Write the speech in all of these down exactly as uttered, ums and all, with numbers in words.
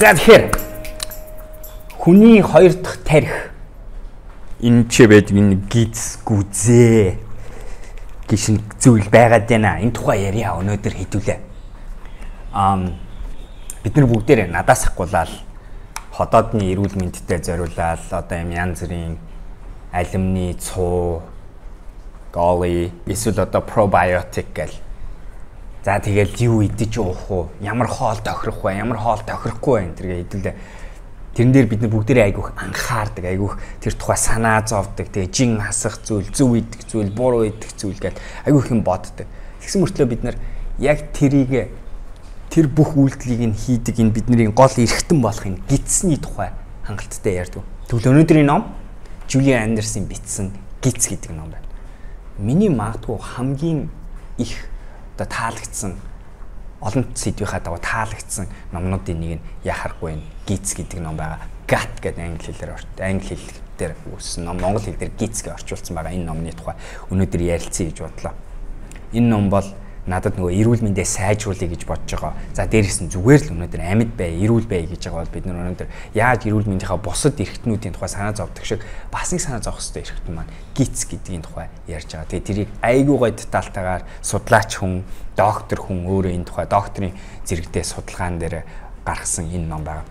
За тэгэхээр хүний хоёр дахь тархи энэ ч байдаг энэ гэдэс гүзээ гişin зүйл байгаад байна. Энэ тухай ярья өнөөдөр хэдүүлээ. Аа бид нар бүгдээрээ надаас ахгуулаад хотоодны эрүүл мэндэд зориулаад одоо юм янз бүрийн алимны цуу голи эсвэл одоо пробиотик гэл. За тэгэл юу идэж уух уу? Ямар хоол тохирох вэ? Ямар хоол тохирохгүй вэ? Энэ төргээ хэдүүлээ. Тэрэн дээр бид нар бүгдээрээ айгүйх анхаардаг, айгүйх тэр тухай санаа зовдөг, тэгээ жин хасах зүйл, зөв идэх зүйл, буруу идэх зүйл гэдэг айгүйх юм боддог. Тэгсэн мөртлөө бид нар яг тэрийг тэр бүх үйлдэлийг нь хийдэг энэ бидний гол эрхтэн болох энэ гэдэсний тухай хангалттай ярьдаг. Тэгвэл өнөөдрийн ном GIULIA ENDERSийн бичсэн гэдэс гэдэг ном байна. Миний магадгүй хамгийн их одоо таалагдсан олон сэдвийнхаа дагуу таалагдсан номнуудын нэг нь яхахгүй энэ гэдэс гэдэг ном байгаа. Gat гэдэг англи хэлээр орт англи хэлээр үүссэн ном монгол хэлээр гэдэс гэж орчуулсан байгаа. Энэ номны тухай өнөөдөр ярилцъя гэж бодлоо. Энэ ном бол надад нөгөө эрүүл мэндээ сайжруулъя гэж бодож байгаа. За дээрээс нь зүгээр л өнөөдөр амьд бай, эрүүл бай гэж байгаа бол бид нар өнөөдөр яаж эрүүл мэндийнхаа бусад эрхтнүүдийн тухай санаа зовдөг шиг бас нэг санаа зовх хэрэгтэй эрхтэн маань гэдэс гэдгийн тухай ярьж байгаа. Тэгээ тэрийг айгүй гой детальтайгаар судлаач хүн, доктор хүн өөрөө энэ тухай докторийн зэрэгтэй судалгаан дээр гаргасан энэ ном байна.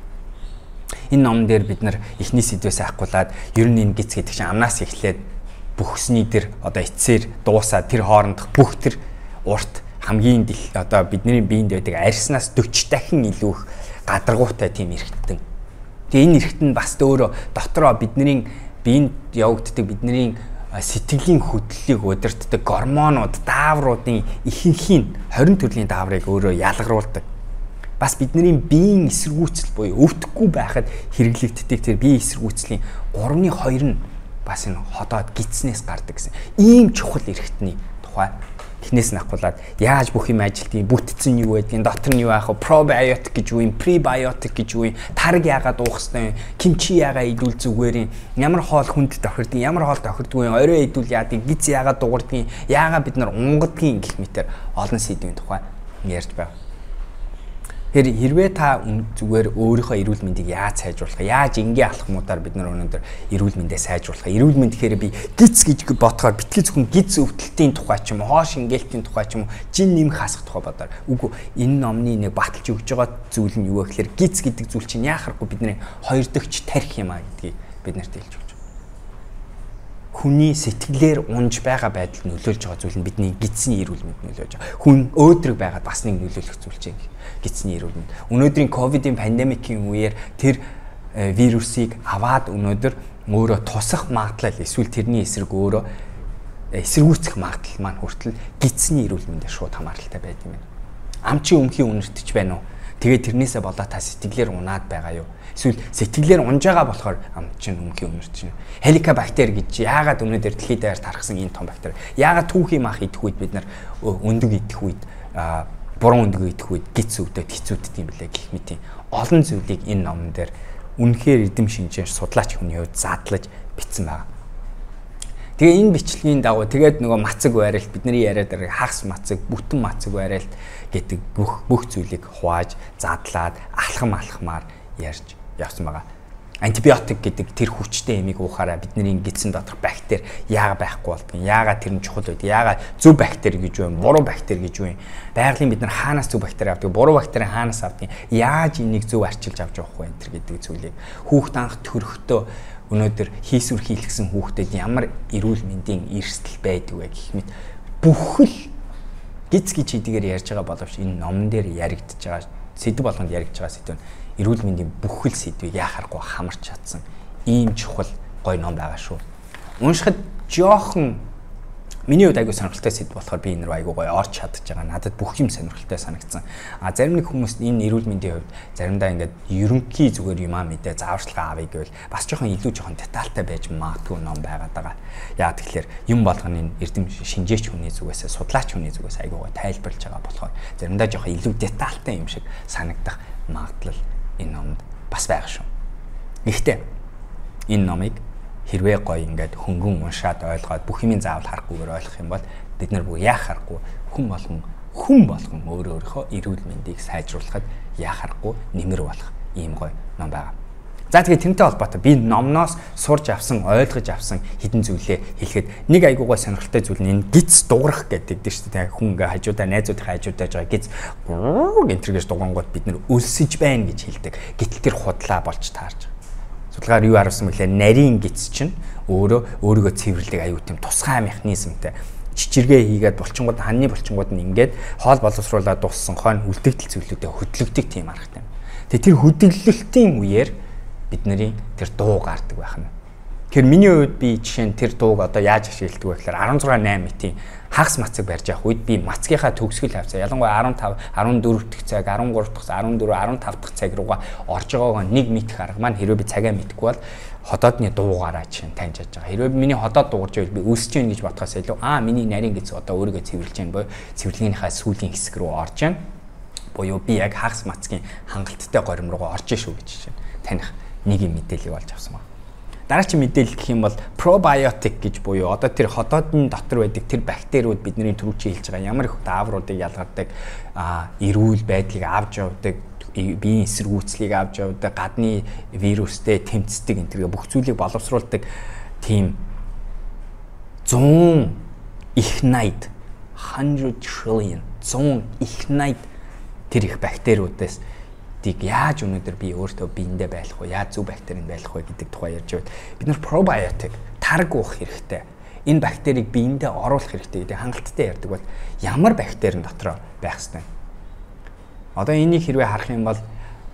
Энэ ном дээр бид нар эхний сэдвээс ахгуулаад ер нь энэ гэдэс гэдэг чинь амнаас эхлээд бүхсний тэр одоо эцсээр дуусаад тэр хоорондох бүх тэр урт хамгийн одоо бидний биед байдаг арьснаас дөрвөн дахин илүү их гадаргуутай тийм эрхтэн. Тэгээ энэ эрхтэн бас өөрөө дотроо бидний биед явагддаг бидний сэтгэлийн хөдлөлийг удирддаг гормонууд, даавруудын ихэнхийн хорин төрлийн дааврыг өөрөө ялгаруулдаг. Бас бидний биеийн эсэргүүцэл буюу өвдөхгүй байхад хэрэглэгддэг тэр биеийн эсэргүүцлийн гуравны хоёр нь бас энэ ходоод гидснээс гардаг гэсэн. Ийм чухал эрхтний тухай эхнээс нь ахгуулаад яаж бүх юм ажилтгийг, бүтцэн юу байдгийг, дотор нь юу аах вэ, пробиотик гэж юу юм, пребиотик гэж юу юм, тарг яагаад уух ёстой юм, кимчи яагаад идүүл зүгээр юм, ямар хоол хүнд тохирдог, ямар хоол тохирдгүй юм, орой идүүл яадаг, гиз яагаад дуурдаг, яагаад бид нар унгадгийн гэх мэтэр олон сэдвийн тухай ярьж байна. Тэр хэрвээ та зүгээр өөрийнхөө эрүүл мэндийг яаж сайжруулах, яаж энгийн алхмуудаар бид нар өнөөдөр эрүүл мэндээ сайжруулах. Эрүүл мэнд гэхээр би гиз гэж бодохоор битгий зөвхөн гиз өвдөлтийн тухай ч юм уу, хоош ингээл тухай ч юм уу, жин нэмэх хасах тухай бодоор. Үгүй энэ номны нэг баталж өгж байгаа зүйл нь юу вэ гэхээр гиз гэдэг зүйл чинь яахаргүй бидний хоёр дахь тархи юм а гэдгийг бид нарт хэлж өгч байна. Хүний сэтгэлээр унж байгаа байдал нөлөөлж байгаа зүйл нь бидний гидсний эрүүл мэнд нөлөөлж байгаа. Хүн өөдрөг байгаад бас нэг нөлөөлөх зүйл чинь гидсний эрүүл мэнд. Өнөөдрийн ковидын пандемикийн үеэр тэр вирусыг аваад өнөөдөр өөрөө тусах магадлал эсвэл тэрний эсрэг өөрөө эсэргүүцэх магадлал маань хүртэл гидсний эрүүл мэндэд шууд хамааралтай байдаг юм байна. Амчин өмхийн үнэртэж байна уу? Тэгээд тэрнээсээ болоод та сэтгэлээр унаад байгаа юу? Эсвэл сэтгэлээр унж байгаа болохоор амчин өмхийн үнэртэж байна. Хеликобактер гэж яагаад өнөөдөр дэлхийд даяар тархсан энэ том бактери? Яагаад түүхийн мах идэх үед бид нар өндөг идэх үед буруу өндөг идэх үед гидс өвдөд хэцүүддэг юм блэ гэх мэт олон зүйлийг энэ номон дээр үнэхээр эдэм шинжээр судлаач хүний хувьд задлаж бичсэн байна. Тэгээ энэ бичлэгийн дагуу тэгээд нөгөө мацаг байралт бидний яриад байгаа хагас мацаг, бүтэн мацаг байралт гэдэг бүх бүх зүйлийг хувааж, задлаад, алхам алхмаар ярьж явсан байгаа. Антибиотик гэдэг тэр хүчтэй эмийг уухаараа бидний гидсэн доторх бактери яагаад байхгүй болдгийг, яагаад тэр нь чухал байдаг, яагаад зөв бактери гэж юм, буруу бактери гэж юм. Байгалийн бид нар хаанаас зөв бактери авдаг, буруу бактери хаанаас авдаг, яаж энийг зөв арчилж авч явах вэ энэ гэдэг зүйлийг хүүхд анх төрөхдөө өнөөдөр хийсвэр хийлгсэн хүүхдэд ямар эрүүл мэндийн эрсдэл байдаг вэ гэх мэт бүхэл гидс гэж хэдийгээр ярьж байгаа боловч энэ номон дээр яригдж байгаа сэдв болгонд яригдж байгаа сэдв нь эрүүл мэндийн бүхэл сэдвийг яхахгүй хамарч чадсан ийм чухал гоё ном байгаа шүү. Уншихад жоохон миний хувьд айгүй сонирхолтой сэдв болохоор би энэ рүү айгүй гоё орч чадж байгаа. Надад бүх юм сонирхолтой санагдсан. А зарим нэг хүмүүс энэ эрүүл мэндийн хувьд заримдаа ингээд ерөнхий зүгээр юм аа мэдээ зааварчилгаа авъя гэвэл бас жоохон илүү жоохон детальтай байж магадгүй ном байгаад байгаа. Яа тэгэхээр юм болгоны эрдэм шинжээч хүний зүгээс судлаач хүний зүгээс айгүй гоё тайлбарлаж байгаа болохоор заримдаа жоохон илүү детальтай юм шиг санагдах магадлал энэ номд бас байгаа шүү. Гэхдээ энэ номыг хэрвээ гоё ингээд хөнгөн уншаад ойлгоод бүх юмын заавал харахгүйгээр ойлгох юм бол бид нар бүгд яах харахгүй хүн болгон хүн болгон өөрөө өөрийнхөө эрүүл мэндийг сайжруулахад яах харахгүй нэмэр болох ийм гоё ном байгаа. За тэгээд тэрнтэй холбоотой би номноос сурж авсан, ойлгож авсан хэдэн зүйлээ хэлэхэд нэг айгуугай сонирхолтой зүйл нь энэ гиз дуурах гэдэг дээ шүү дээ. Хүн ингээ хажуудаа найзуудынхаа хажуудаа байгаа гиз гэнтэргэж дугангууд бид нэр өлсөж байна гэж хэлдэг. Гэтэл тэр худлаа болж таарж байгаа. Судалгаар юу харуулсан бэлээ нарын гиз чинь өөрөө өөрийгөө цэвэрлдэг аюу тийм тусгай механизмтай. Чичиргээ хийгээд булчингууд ханны булчингууд нь ингээд хоол боловсруулаад дууссан хойно үлдэгдэл зүйлүүдэд хөдлөгдөг тийм аргатай. Тэгээ тэр хөдлөлтийн үеэр бидний тэр дуу гардаг байх нь. Тэгэхээр миний хувьд би жишээ нь тэр дууг одоо яаж ашигладаг вэ гэхээр арван зургаан найм мэтийн хагас мацаг барьж явах үед би мацгийнхаа төгсгөл хавцаа ялангуяа арван тав, арван дөрөв дахь цаг, арван гурав дахь, арван дөрөв, арван тав дахь цаг руугаа орж байгаагаа нэг мэдэх арга маань хэрвээ би цагаа мэдэхгүй бол хотоодны дуугаараа жишээ нь таньж чадж байгаа. Хэрвээ миний хотоод дуугарч байвал би өсөж гин гэж бодхоос илүү аа миний нарийн гэж одоо өөрийгөө цэвэрлж гин боё цэвэрлэгийнхаа сүүлийн хэсэг рүү орж гин боёо би яг хагас мацгийн хангалттай горим руугаа орж шүү гэж жишээ таних нэг юм мэдээлэл болж авсан байна. Дараагийн мэдээлэл гэх юм бол пробиотик гэж буюу одоо тэр хотоодны дотор байдаг тэр бактериуд бидний түрүүчийн хэлж байгаа ямар их даавруудыг ялгардаг эрүүл байдлыг авч явдаг, биеийн эсэргүүцлийг авч явдаг, гадны вирустэй тэмцдэг энэ төрлийн бүх зүйлийг боловсруулдаг тийм зуун их наяд one hundred trillion зуун их наяд тэр их бактериудаас яаж өнөөдөр би өөртөө биендээ байх вэ? Яаж зөв бактерийн байх вэ гэдэг тухай ярьж байвал бид нар пробиотик тарг уух хэрэгтэй. Энэ бактерийг биендээ оруулах хэрэгтэй гэдэг хангалттай ярьдаг бол ямар бактери дотор байх ёстой. Одоо энийг хэрвээ харах юм бол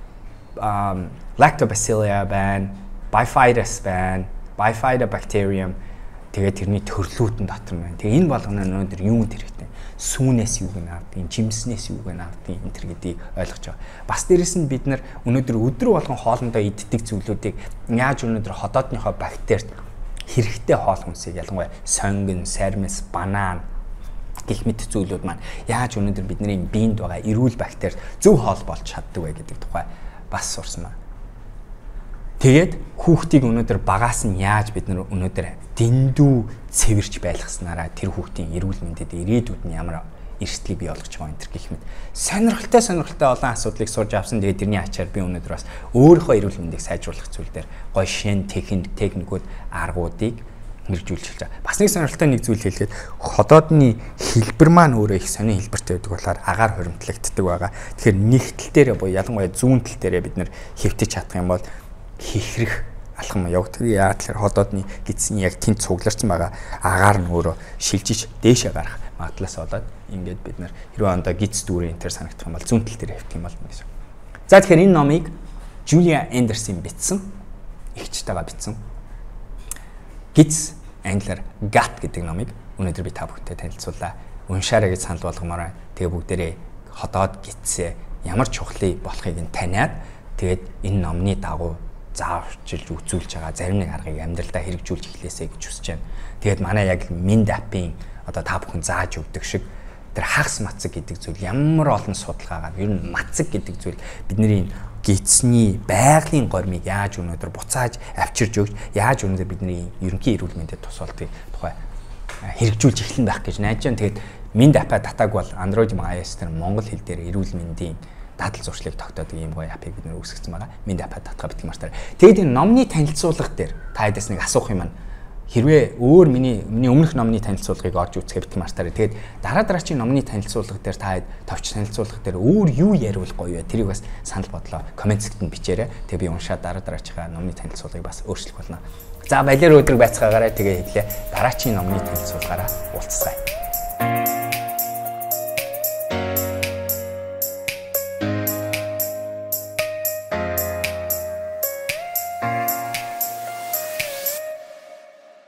lactobacillia байна, bifidus байна, bifidobacterium тэгээд тэрний төрлүүд нь дотор байна. Тэгээ энэ болгоно өнөөдөр юунд хэрэгтэй? Сүүнээс юуг нь авдгийг, жимснээс юуг нь авдгийг энэ төр гэдгийг ойлгож байгаа. Бас дээрэс нь бид нар өнөөдөр өдрө болгон хоолндоо иддэг зүйлүүдийг яаж өнөөдөр хотоодныхоо бактерид хэрэгтэй хоол хүнсийг ялангуяа сонгон, сармис, банан гэх мэт зүйлүүд маань яаж өнөөдөр бидний биед байгаа эрүүл бактери зөв хоол болж чаддаг вэ гэдэг тухай бас сурсан байна. Тэгээд хүүхдийг өнөөдөр багаас нь яаж бид нар өнөөдөр дэндүү цэвэрч байлгаснараа тэр хүүхдийн эрүүл мэндэд ирээдүйд нь ямар эрсдлийг бий болгож байгаа энэ гэх мэт сонирхолтой сонирхолтой олон асуудлыг сурж авсан. Тэгээд тэрний ачаар би өнөөдөр бас өөрийнхөө эрүүл мэндийг сайжруулах зүйл дээр гоё шин техник техникүүд аргуудыг хэрэгжүүлж хэлж байгаа. Бас нэг сонирхолтой нэг зүйл хэлгээд ходоодны хэлбэр маань өөрөө их сонин хэлбэртэй байдаг болохоор агаар хуримтлагддаг байгаа. Тэгэхээр нэгтэл дээрээ буюу ялангуяа зүүн тал дээрээ бид нэр хэвтэж чадах юм бол хихрэх алхам явагддаг. Яа тэгэхээр ходоодны гидсний яг тэнд цугларсан байгаа агаар нь өөрөө шилжиж дээшээ гарах магадлалаас болоод ингээд бид нэр хэрвээ ондоо гидс дүүрэн энэ төр санагдах юм бол зүүн тал дээр хэвтэх юм бол гэсэн. За тэгэхээр энэ номыг GIULIA ENDERSийн бичсэн, эгчтэйгээ бичсэн. Гэдэс англиар gat гэдэг номыг өнөөдөр би та бүхэнтэй танилцууллаа. Уншаарай гэж санал болгомоор байна. Тэгээ бүгдээрээ ходоод гидсээ ямар чухлыг болохыг нь таниад тэгээд энэ номны дагуу заавчилж үзүүлж байгаа зарим нэг аргыг амьдралдаа хэрэгжүүлж эхлэсэй гэж хүсэж байна. Тэгээд манай яг минд апын одоо та бүхэн зааж өгдөг шиг тэр хагас мацаг гэдэг зүйл ямар олон судалгаагаар ер нь мацаг гэдэг зүйл бидний гидсний байгалийн гормыг яаж өнөөдөр буцааж авчирж өгч яаж өнөөдөр бидний ерөнхий эрүүл мэндэд тусалдгийг тухай хэрэгжүүлж эхлэн байх гэж найдаж байна. Тэгээд минд апа татаг бол Android iOS тэр монгол хэл дээр эрүүл мэндийн дадал зуршлыг тогтоодог ийм гоё апыг бид нэр үүсгэсэн байгаа. Минд апа татгаа битгий мартаарай. Тэгээд энэ номны танилцуулга дээр та хэдээс нэг асуух юм байна. Хэрвээ өөр миний миний өмнөх номны танилцуулгыг орж үзэхэд битгий мартаарай. Тэгээд дараа дараачийн номны танилцуулга дээр та хэд товч танилцуулга дээр өөр юу яриул гоё вэ? Тэрийг бас санал бодлоо комент сектэнд бичээрэй. Тэгээд би уншаад дараа дараачийн номны танилцуулгыг бас өөрчлөх болно. За баялаар өдрөг байцгаагаарай. Тэгээ хэлээ. Дараачийн номны танилцуулгаараа уулзцгаая.